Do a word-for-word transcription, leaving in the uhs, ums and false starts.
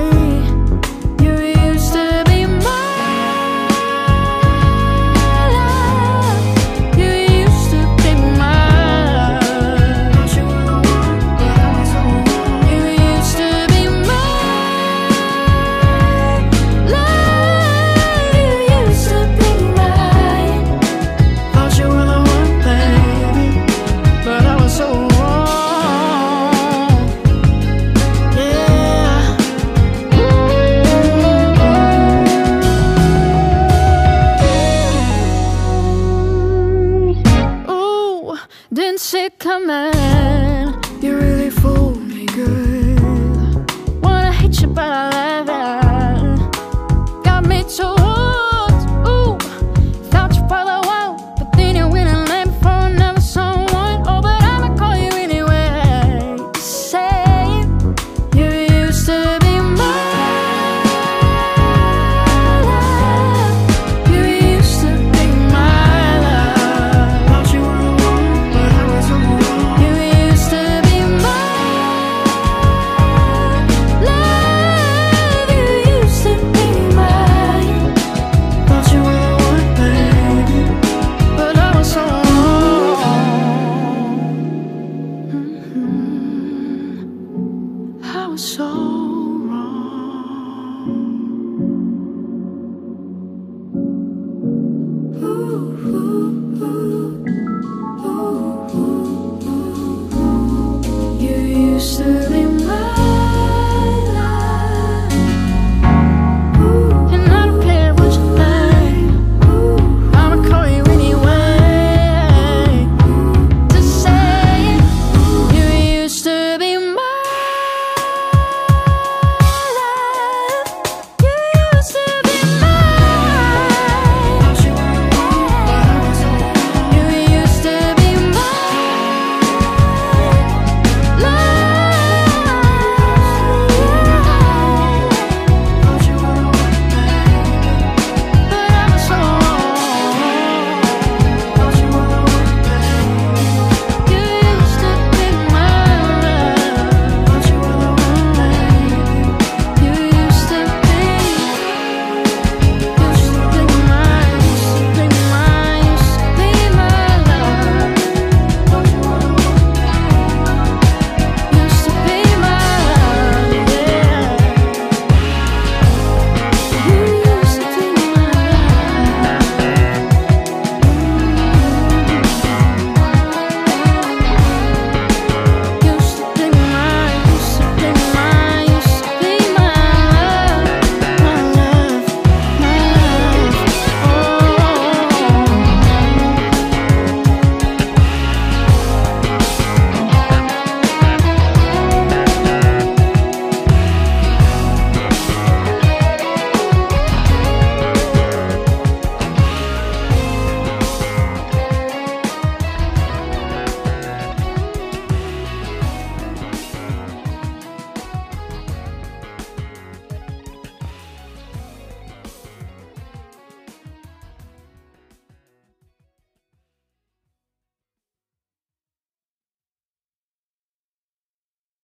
You used to be my love. You used to be my love. You used to be my love. You used to be mine. Thought you were the one, baby, but I was so wrong. Yeah. Ooh, didn't see it coming. You really fooled me, girl. Wanna hit you, but